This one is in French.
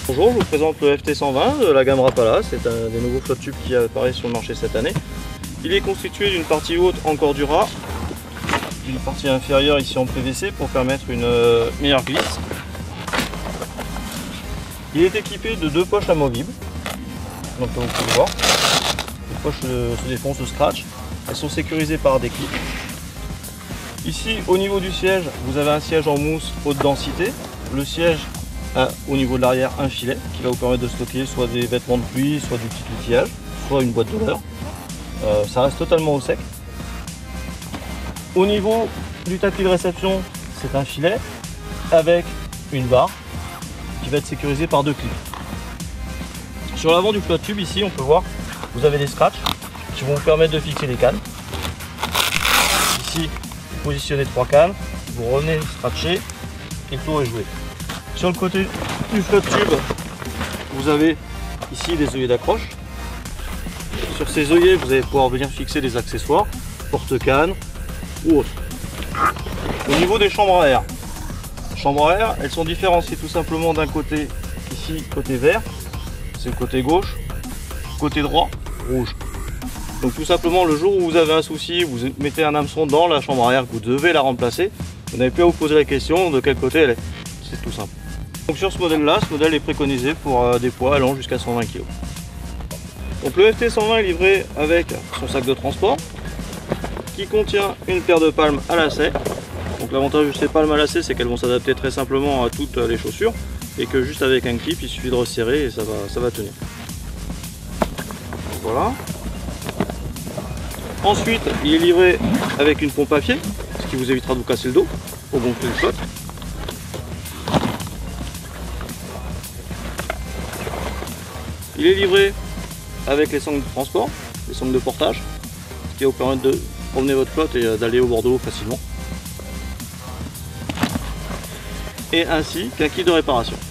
Bonjour, je vous présente le FT120 de la gamme Rapala. C'est un des nouveaux flotte tubes qui apparaît sur le marché cette année. Il est constitué d'une partie haute en Cordura, d'une partie inférieure ici en PVC pour permettre une meilleure glisse. Il est équipé de deux poches amovibles, donc comme vous pouvez le voir. Les poches se défoncent, se scratch. Elles sont sécurisées par des clips. Ici, au niveau du siège, vous avez un siège en mousse haute densité. Le siège a au niveau de l'arrière un filet qui va vous permettre de stocker soit des vêtements de pluie, soit du petit outillage, soit une boîte de leurre. Ça reste totalement au sec. Au niveau du tapis de réception, c'est un filet avec une barre qui va être sécurisée par deux clips. Sur l'avant du flotte tube, ici, on peut voir, vous avez des scratchs qui vont vous permettre de fixer les cannes. Ici, vous positionnez 3 cannes, vous revenez scratcher et le tour est joué. Sur le côté du flotte tube, vous avez ici des œillets d'accroche. Sur ces œillets, vous allez pouvoir venir fixer des accessoires, porte-cannes ou autres. Au niveau des chambres à air, elles sont différenciées tout simplement d'un côté, ici, côté vert, c'est le côté gauche, côté droit, rouge. Donc tout simplement, le jour où vous avez un souci, vous mettez un hameçon dans la chambre à air, que vous devez la remplacer, vous n'avez plus à vous poser la question de quel côté elle est. C'est tout simple. Donc sur ce modèle-là, ce modèle est préconisé pour des poids allant jusqu'à 120 kg. Donc le FT120 est livré avec son sac de transport qui contient une paire de palmes à lacets. Donc l'avantage de ces palmes à lacets, c'est qu'elles vont s'adapter très simplement à toutes les chaussures et que juste avec un clip, il suffit de resserrer et ça va tenir. Voilà. Ensuite, il est livré avec une pompe à pied, ce qui vous évitera de vous casser le dos au gonfler le flotte. Il est livré avec les sangles de transport, les sangles de portage, ce qui va vous permettre de promener votre flotte et d'aller au bord de l'eau facilement. Et ainsi qu'un kit de réparation.